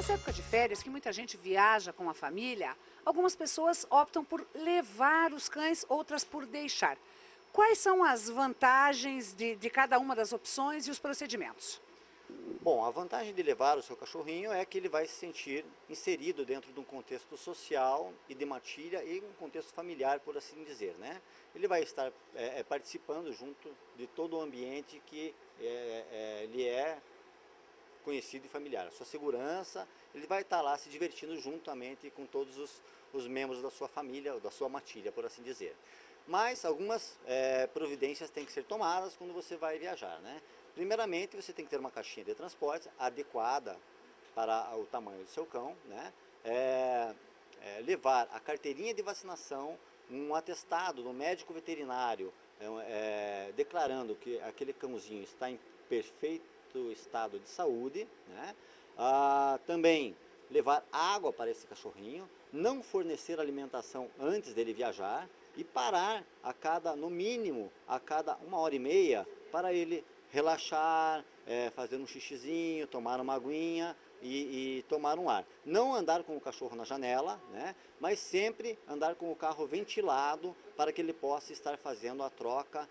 Nessa época de férias, que muita gente viaja com a família, algumas pessoas optam por levar os cães, outras por deixar. Quais são as vantagens de cada uma das opções e os procedimentos? Bom, a vantagem de levar o seu cachorrinho é que ele vai se sentir inserido dentro de um contexto social e de matilha e um contexto familiar, por assim dizer, né? Ele vai estar participando junto de todo o ambiente que lhe é conhecido e familiar. A sua segurança, ele vai estar lá se divertindo juntamente com todos os membros da sua família, da sua matilha, por assim dizer. Mas algumas providências têm que ser tomadas quando você vai viajar, né? Primeiramente, você tem que ter uma caixinha de transporte adequada para o tamanho do seu cão, né? Levar a carteirinha de vacinação, um atestado do médico veterinário declarando que aquele cãozinho está em perfeito estado de saúde, né? Também levar água para esse cachorrinho, não fornecer alimentação antes dele viajar e parar no mínimo, a cada 1h30 para ele relaxar, fazer um xixizinho, tomar uma aguinha e tomar um ar. Não andar com o cachorro na janela, né? Mas sempre andar com o carro ventilado para que ele possa estar fazendo a troca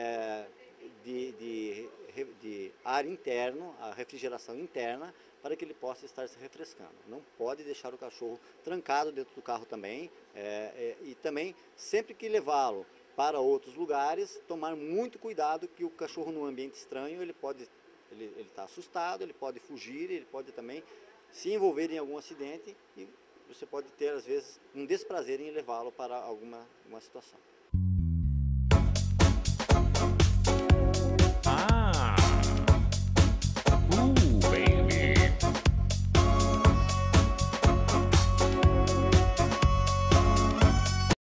de ar interno, a refrigeração interna, para que ele possa estar se refrescando. Não pode deixar o cachorro trancado dentro do carro também, e também sempre que levá-lo para outros lugares, tomar muito cuidado que o cachorro num ambiente estranho, ele está assustado, ele pode fugir, ele pode também se envolver em algum acidente e você pode ter às vezes um desprazer em levá-lo para alguma situação.